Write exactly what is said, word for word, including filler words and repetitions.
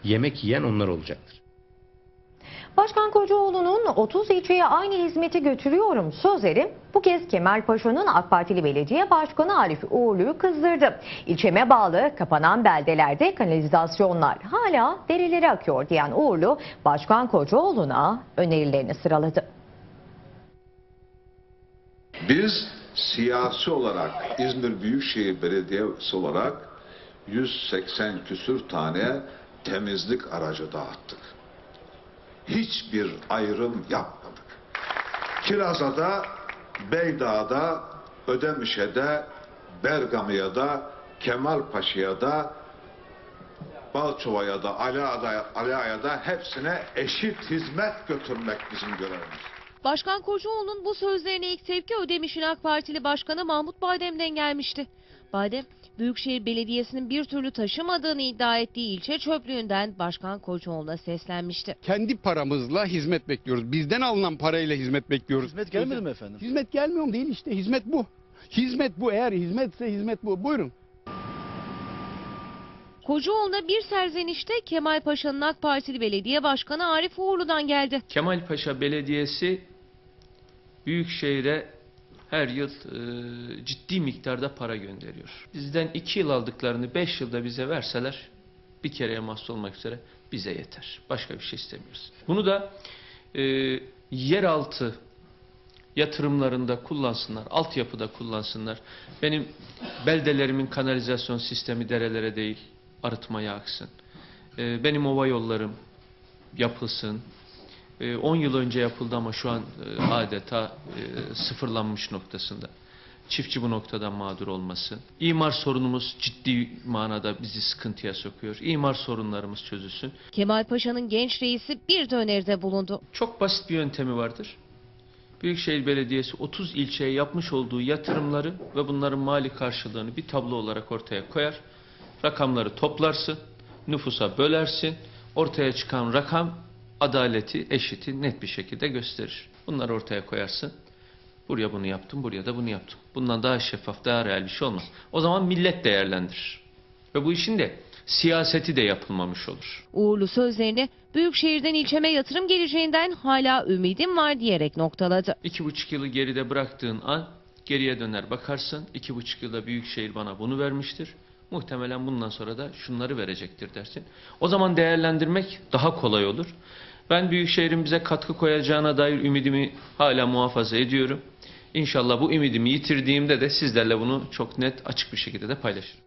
yemek yiyen onlar olacaktır. Başkan Kocaoğlu'nun otuz ilçeye aynı hizmeti götürüyorum sözleri bu kez Kemalpaşa'nın AK Partili Belediye Başkanı Arif Uğurlu'yu kızdırdı. İlçeme bağlı kapanan beldelerde kanalizasyonlar hala derelere akıyor diyen Uğurlu, Başkan Kocaoğlu'na önerilerini sıraladı. Biz siyasi olarak İzmir Büyükşehir Belediyesi olarak yüz seksen küsür tane temizlik aracı dağıttık. Hiçbir ayrım yapmadık. Kiraza'da, Beydağ'da, Ödemişe'de, Bergama'ya da, Kemalpaşa'ya da, Balçova'ya da, Aliağa'ya da hepsine eşit hizmet götürmek bizim görevimiz. Başkan Kocaoğlu'nun bu sözlerine ilk tepki Ödemiş'in AK Partili Başkanı Mahmut Badem'den gelmişti. Badem, Büyükşehir Belediyesi'nin bir türlü taşımadığını iddia ettiği ilçe çöplüğünden Başkan Kocaoğlu'na seslenmişti. Kendi paramızla hizmet bekliyoruz. Bizden alınan parayla hizmet bekliyoruz. Hizmet gelmedi mi efendim? Hizmet gelmiyor mu? Değil işte. Hizmet bu. Hizmet bu. Eğer hizmetse hizmet bu. Buyurun. Kocaoğlu'na bir serzenişte Kemalpaşa'nın AK Partili Belediye Başkanı Arif Uğurlu'dan geldi. Kemalpaşa Belediyesi Büyükşehir'e her yıl e, ciddi miktarda para gönderiyor. Bizden iki yıl aldıklarını beş yılda bize verseler, bir kereye mahsus olmak üzere bize yeter. Başka bir şey istemiyoruz. Bunu da e, yeraltı yatırımlarında kullansınlar, altyapıda kullansınlar. Benim beldelerimin kanalizasyon sistemi derelere değil, arıtmaya aksın. E, benim ova yollarım yapılsın. on yıl önce yapıldı ama şu an adeta sıfırlanmış noktasında. Çiftçi bu noktadan mağdur olmasın. İmar sorunumuz ciddi manada bizi sıkıntıya sokuyor. İmar sorunlarımız çözülsün. Kemalpaşa'nın genç reisi bir de öneride bulundu. Çok basit bir yöntemi vardır. Büyükşehir Belediyesi otuz ilçeye yapmış olduğu yatırımları ve bunların mali karşılığını bir tablo olarak ortaya koyar. Rakamları toplarsın, nüfusa bölersin. Ortaya çıkan rakam adaleti, eşiti net bir şekilde gösterir. Bunları ortaya koyarsın. Buraya bunu yaptım, buraya da bunu yaptım. Bundan daha şeffaf, daha real bir şey olmaz. O zaman millet değerlendirir. Ve bu işin de siyaseti de yapılmamış olur. Uğurlu sözlerini Büyükşehir'den ilçeme yatırım geleceğinden hala ümidim var diyerek noktaladı. İki buçuk yılı geride bıraktığın an geriye döner bakarsın. İki buçuk yılda Büyükşehir bana bunu vermiştir. Muhtemelen bundan sonra da şunları verecektir dersin. O zaman değerlendirmek daha kolay olur. Ben Büyükşehir'in bize katkı koyacağına dair ümidimi hala muhafaza ediyorum. İnşallah bu ümidimi yitirdiğimde de sizlerle bunu çok net, açık bir şekilde de paylaşırım.